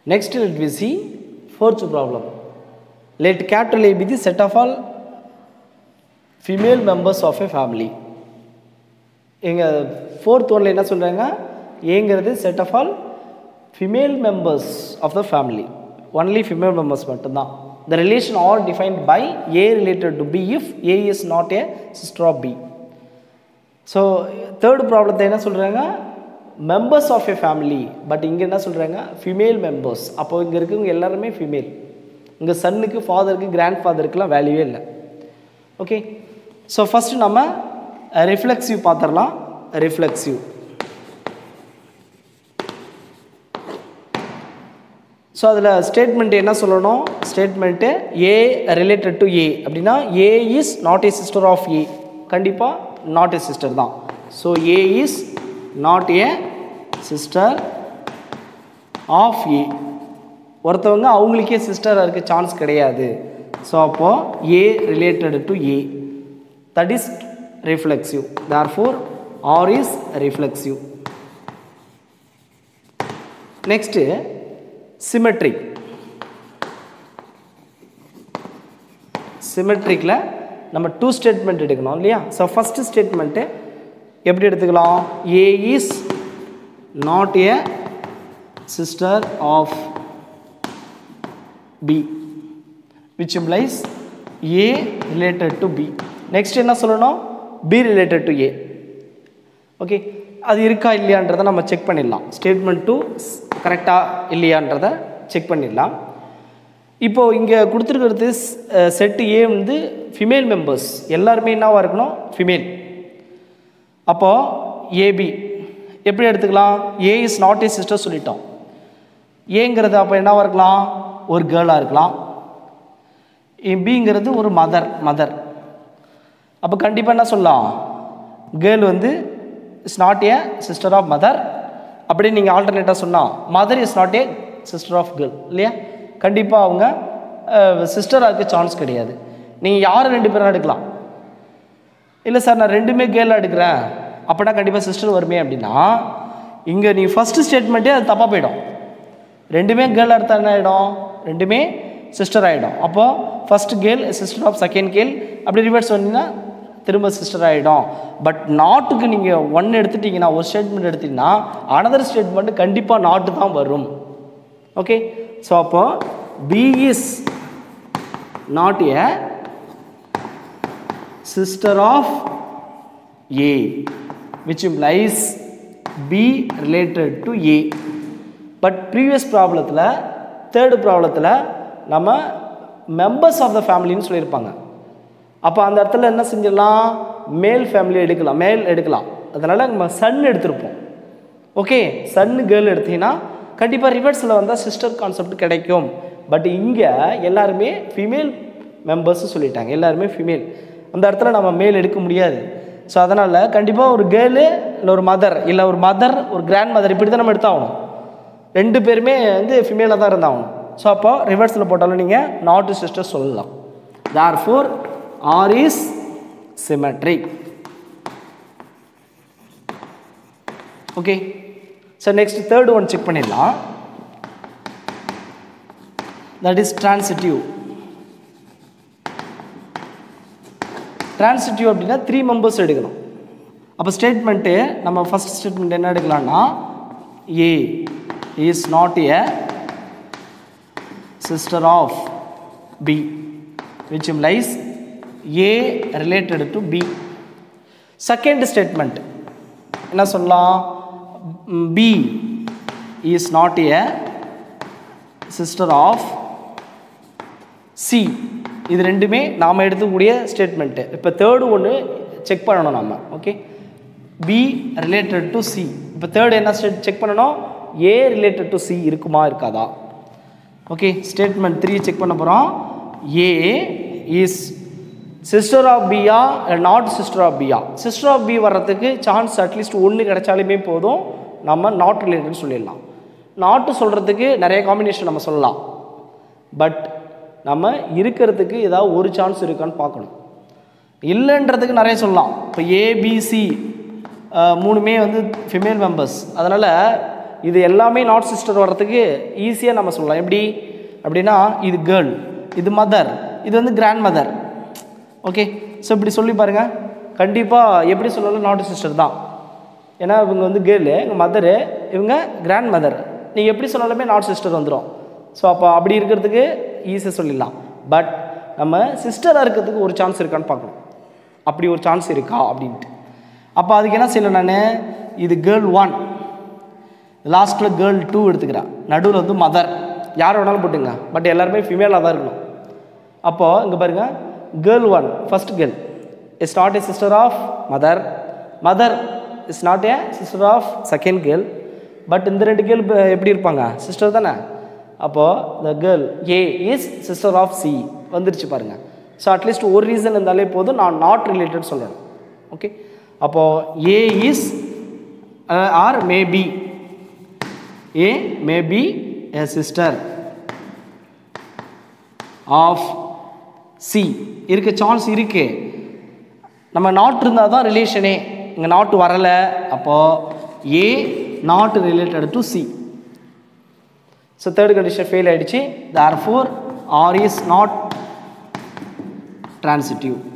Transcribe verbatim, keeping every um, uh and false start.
Next let we see fourth problem. Let capital A be the set of all female members of a family. எங்க fourth one ல என்ன சொல்றாங்க? ஏங்கிறது set of all female members of the family. Only female members மட்டும்தான். The relation all defined by A related to B if A is not a sister of B. So third problem ல என்ன சொல்றாங்க? Members of a family. But இங்க என்ன சொல்றாங்க? Female members. அப்போ இங்க இருக்கவங்க எல்லாரும் female. இங்க சன்னுக்கு ஃாதருக்கு கிராண்ட்ஃாதருக்குலாம் வேல்யூவே இல்லை. ஓகே, ஸோ ஃபர்ஸ்ட் நம்ம ரிஃப்ளெக்சிவ் பார்த்துடலாம். ரிஃப்ளெக்சிவ் ஸோ அதில் ஸ்டேட்மெண்ட் என்ன சொல்லணும்? Statement A related to A அப்படின்னா A is not a sister of A. கண்டிப்பாக நாட் ஏ சிஸ்டர் தான். So A is not a sister of A. ஒருத்தவங்க அவங்களுக்கே சிஸ்டராக இருக்க சான்ஸ் கிடையாது. ஸோ அப்போது A related to A, that is reflexive. Therefore R is reflexive. Next symmetric. சிமெட்ரிக்கில் நம்ம டூ ஸ்டேட்மெண்ட் எடுக்கணும் இல்லையா? ஸோ ஃபஸ்ட்டு ஸ்டேட்மெண்ட்டு எப்படி எடுத்துக்கலாம்? A is not a sister of B, which implies A related to B. Next என்ன சொல்லணும்? B related to A. Okay, அது இருக்கா இல்லையான்றதை நம்ம செக் பண்ணிடலாம். ஸ்டேட்மெண்ட் டூ கரெக்டாக இல்லையான்றதை செக் பண்ணிடலாம். இப்போது இங்கே கொடுத்துருக்கிறது செட்டு ஏ வந்து ஃபிமேல் மெம்பர்ஸ் எல்லாருமே என்னவாக இருக்கணும்? ஃபிமேல். அப்போது ஏபி எப்படி எடுத்துக்கலாம்? A is not a sister சொல்லிட்டோம். ஏங்கிறது அப்போ என்னவாக இருக்கலாம்? ஒரு கேர்ளாக இருக்கலாம். பிங்கிறது ஒரு மதர் மதர் அப்போ கண்டிப்பாக என்ன சொல்லலாம்? கேர்ள் வந்து is not a sister of mother. அப்படி நீங்கள் ஆல்டர்னேட்டாக சொன்னால் mother is not a sister of girl இல்லையா? கண்டிப்பாக அவங்க சிஸ்டராக இருக்க சான்ஸ் கிடையாது. நீங்கள் யார் ரெண்டு பேரும் எடுக்கலாம். இல்லை சார் நான் ரெண்டுமே கேர்ளாக எடுக்கிறேன் அப்படின்னா கண்டிப்பாக சிஸ்டர் வருமே அப்படின்னா இங்கே நீங்கள் ஃபஸ்ட்டு ஸ்டேட்மெண்ட்டே அது தப்பாக போயிடும். ரெண்டுமே கேர்ளாக எடுத்தால் என்ன ஆகிடும்? ரெண்டுமே சிஸ்டர் ஆகிடும். அப்போது first girl sister of second girl அப்படி ரிவர்ஸ் வந்தீங்கன்னா திரும்ப சிஸ்டர் ஆகிடும். பட் நாட்டுக்கு நீங்கள் ஒன் எடுத்துட்டிங்கன்னா, ஒரு ஸ்டேட்மெண்ட் எடுத்திங்கன்னா அனதர் ஸ்டேட்மெண்ட் கண்டிப்பாக நாட்டு தான் வரும். ஓகே, ஸோ அப்போது B is not a sister of A which implies B related to A. But previous ப்ராப்ளத்தில் தேர்டு ப்ராப்ளத்தில் நம்ம மெம்பர்ஸ் ஆஃப் த ஃபேமிலின்னு சொல்லியிருப்பாங்க. அப்போ அந்த இடத்துல என்ன செஞ்சிடலாம்? மேல் ஃபேமிலி எடுக்கலாம், மேல் எடுக்கலாம். அதனால் நம்ம சன் எடுத்திருப்போம். ஓகே, சன்னு கேர்ள் எடுத்தீங்கன்னா கண்டிப்பாக ரிவர்ஸில் வந்தால் சிஸ்டர் கான்செப்ட் கிடைக்கும். பட் இங்கே எல்லாருமே ஃபீமேல் மெம்பர்ஸ் சொல்லிட்டாங்க, எல்லாருமே ஃபீமேல். அந்த இடத்துல நம்ம மேல் எடுக்க முடியாது. ஸோ அதனால் கண்டிப்பாக ஒரு கேர்ளு இல்லை ஒரு மதர் இல்லை ஒரு மதர் ஒரு கிராண்ட் மதர் இப்படி தான் நம்ம எடுத்தாகணும். ரெண்டு பேருமே வந்து ஃபீமேலாக தான் இருந்தாகணும். ஸோ அப்போ ரிவர்ஸில் போட்டாலும் நீங்கள் நாட் சிஸ்டர் சொல்லலாம். Therefore R is symmetric. Okay, so next third one check பண்ணிடலாம். That is transitive. ட்ரான்சிட்டிவ் அப்படின்னா த்ரீ மெம்பர்ஸ் எடுக்கணும். அப்போ ஸ்டேட்மெண்ட்டு நம்ம ஃபஸ்ட் ஸ்டேட்மெண்ட் என்ன எடுக்கலாம்னா A is not a sister of B which implies A related to B. Second statement என்ன சொல்லலாம்? B is not a sister of C. இது ரெண்டுமே நாம் எடுத்துக்கூடிய ஸ்டேட்மெண்ட்டு. இப்போ தேர்டு ஒன்று செக் பண்ணணும் நம்ம. Okay, B related to C. இப்போ தேர்டு என்ன ஸ்டேட் செக் பண்ணணும்? A related to C இருக்குமா இருக்காதா? ஓகே, ஸ்டேட்மெண்ட் த்ரீ செக் பண்ண போகிறோம். A is sister of B ஆ நாட் சிஸ்டர் ஆஃப் B ஆ? சிஸ்டர் ஆஃப் B வர்றதுக்கு சான்ஸ் அட்லீஸ்ட் ஒன்று கிடைச்சாலுமே போதும், நம்ம நாட் ரிலேட்டட்னு சொல்லிடலாம். நாட்டு சொல்கிறதுக்கு நிறைய காம்பினேஷன் நம்ம சொல்லலாம். பட் நம்ம இருக்கிறதுக்கு ஏதாவது ஒரு சான்ஸ் இருக்கான்னு பார்க்கணும். இல்லைன்றதுக்கு நிறைய சொல்லலாம். இப்போ ஏபிசி மூணுமே வந்து ஃபீமேல் மெம்பர்ஸ். அதனால் இது எல்லாமே நாட் சிஸ்டர் வர்றதுக்கு ஈஸியாக நம்ம சொல்லலாம். எப்படி அப்படின்னா இது கேர்ள், இது மதர், இது வந்து கிராண்ட் மதர். ஓகே, ஸோ இப்படி சொல்லி பாருங்கள். கண்டிப்பாக எப்படி சொல்லலாம் நாட் சிஸ்டர் தான். ஏன்னா இவங்க வந்து கேர்ளு, எங்கள் மதரு, இவங்க கிராண்ட் மதர். நீங்கள் எப்படி சொன்னாலுமே நாட் சிஸ்டர் வந்துடும். ஸோ அப்போ அப்படி இருக்கிறதுக்கு ஈஸியாக சொல்லிடலாம். பட் நம்ம சிஸ்டராக இருக்கிறதுக்கு ஒரு சான்ஸ் இருக்கான்னு பார்க்கணும். அப்படி ஒரு சான்ஸ் இருக்கா அப்படின்ட்டு. அப்போ அதுக்கு என்ன செய்யணும், நான் இது கேர்ள் ஒன், லாஸ்ட்டில் கேர்ள் டூ எடுத்துக்கிறேன், நடுவில் வந்து மதர், யார் வேணாலும் போட்டுங்க, பட் எல்லாருமே ஃபீமேலாக தான் இருக்கணும். அப்போது இங்கே பாருங்கள், girl one first girl is not a sister of mother, mother is not a sister of second girl. But இந்த ரெண்டு கேர்ள் எப்படி இருப்பாங்க, சிஸ்டர் தானே. அப்போது the girl A is sister of C வந்துருச்சு பாருங்கள். ஸோ அட்லீஸ்ட் ஒரு ரீசன் இருந்தாலே போதும், நான் நாட் ரிலேட்டட் சொல்லணும். ஓகே, அப்போது A is R maybe, A maybe A sister of C இருக்க சான்ஸ் இருக்கு. நம்ம நாட் இருந்தால் தான் ரிலேஷனே, இங்கே நாட் வரலை. அப்போது A not related to C. So third condition fail ஆகிடுச்சு. Therefore R is not transitive.